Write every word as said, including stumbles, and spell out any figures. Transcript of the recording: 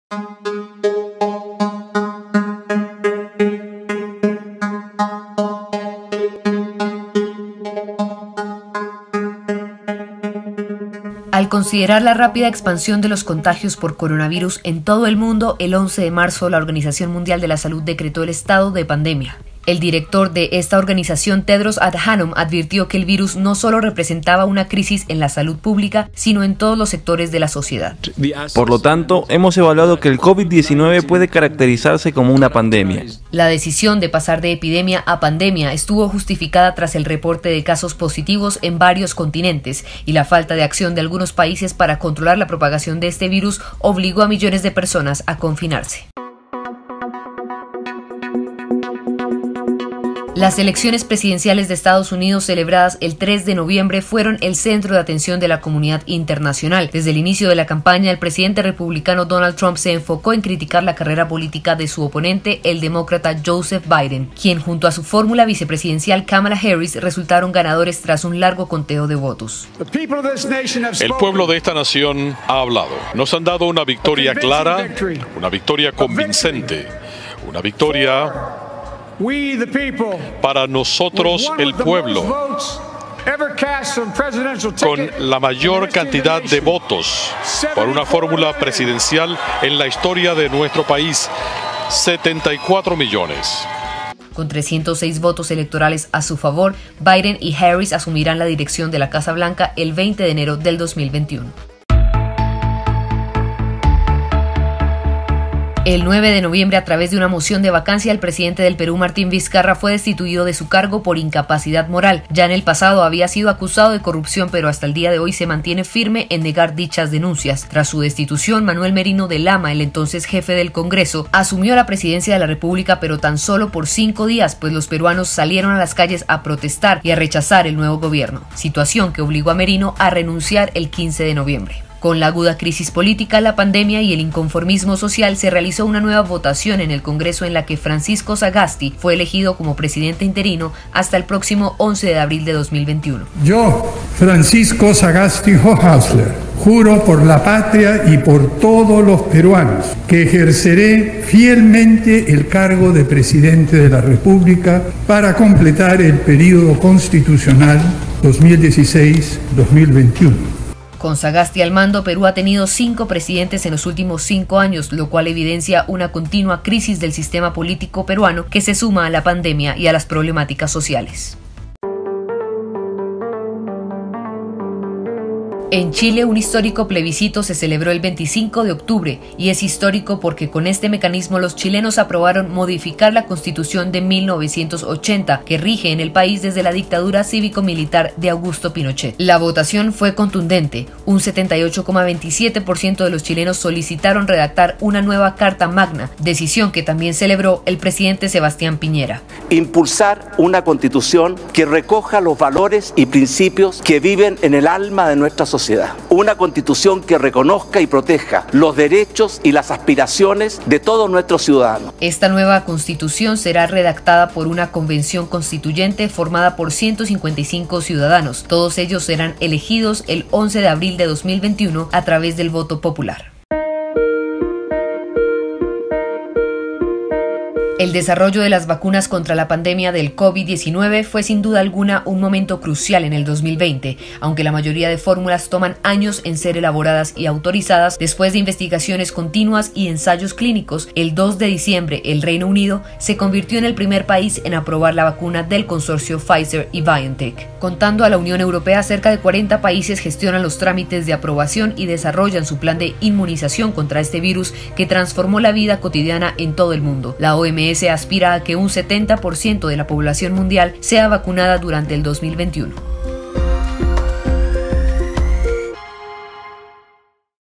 Al considerar la rápida expansión de los contagios por coronavirus en todo el mundo, el once de marzo la Organización Mundial de la Salud decretó el estado de pandemia. El director de esta organización, Tedros Adhanom, advirtió que el virus no solo representaba una crisis en la salud pública, sino en todos los sectores de la sociedad. Por lo tanto, hemos evaluado que el COVID diecinueve puede caracterizarse como una pandemia. La decisión de pasar de epidemia a pandemia estuvo justificada tras el reporte de casos positivos en varios continentes y la falta de acción de algunos países para controlar la propagación de este virus obligó a millones de personas a confinarse. Las elecciones presidenciales de Estados Unidos celebradas el tres de noviembre fueron el centro de atención de la comunidad internacional. Desde el inicio de la campaña, el presidente republicano Donald Trump se enfocó en criticar la carrera política de su oponente, el demócrata Joseph Biden, quien junto a su fórmula vicepresidencial Kamala Harris resultaron ganadores tras un largo conteo de votos. El pueblo de esta nación ha hablado. Nos han dado una victoria clara, una victoria convincente, una victoria para nosotros, el pueblo, con la mayor cantidad de votos por una fórmula presidencial en la historia de nuestro país, setenta y cuatro millones. Con trescientos seis votos electorales a su favor, Biden y Harris asumirán la dirección de la Casa Blanca el veinte de enero del dos mil veintiuno. El nueve de noviembre, a través de una moción de vacancia, el presidente del Perú, Martín Vizcarra, fue destituido de su cargo por incapacidad moral. Ya en el pasado había sido acusado de corrupción, pero hasta el día de hoy se mantiene firme en negar dichas denuncias. Tras su destitución, Manuel Merino de Lama, el entonces jefe del Congreso, asumió la presidencia de la República, pero tan solo por cinco días, pues los peruanos salieron a las calles a protestar y a rechazar el nuevo gobierno, situación que obligó a Merino a renunciar el quince de noviembre. Con la aguda crisis política, la pandemia y el inconformismo social, se realizó una nueva votación en el Congreso en la que Francisco Sagasti fue elegido como presidente interino hasta el próximo once de abril de dos mil veintiuno. Yo, Francisco Sagasti Hochhäusler, juro por la patria y por todos los peruanos que ejerceré fielmente el cargo de presidente de la República para completar el período constitucional dos mil dieciséis a dos mil veintiuno. Con Sagasti al mando, Perú ha tenido cinco presidentes en los últimos cinco años, lo cual evidencia una continua crisis del sistema político peruano que se suma a la pandemia y a las problemáticas sociales. En Chile, un histórico plebiscito se celebró el veinticinco de octubre y es histórico porque con este mecanismo los chilenos aprobaron modificar la Constitución de mil novecientos ochenta, que rige en el país desde la dictadura cívico-militar de Augusto Pinochet. La votación fue contundente. Un setenta y ocho coma veintisiete por ciento de los chilenos solicitaron redactar una nueva Carta Magna, decisión que también celebró el presidente Sebastián Piñera. Impulsar una Constitución que recoja los valores y principios que viven en el alma de nuestra sociedad. Una Constitución que reconozca y proteja los derechos y las aspiraciones de todos nuestros ciudadanos. Esta nueva Constitución será redactada por una convención constituyente formada por ciento cincuenta y cinco ciudadanos. Todos ellos serán elegidos el once de abril de dos mil veintiuno a través del voto popular. El desarrollo de las vacunas contra la pandemia del COVID diecinueve fue sin duda alguna un momento crucial en el dos mil veinte, aunque la mayoría de fórmulas toman años en ser elaboradas y autorizadas. Después de investigaciones continuas y ensayos clínicos, el dos de diciembre el Reino Unido se convirtió en el primer país en aprobar la vacuna del consorcio Pfizer y BioNTech. Contando a la Unión Europea, cerca de cuarenta países gestionan los trámites de aprobación y desarrollan su plan de inmunización contra este virus que transformó la vida cotidiana en todo el mundo. La O M S aspira a que un setenta por ciento de la población mundial sea vacunada durante el dos mil veintiuno.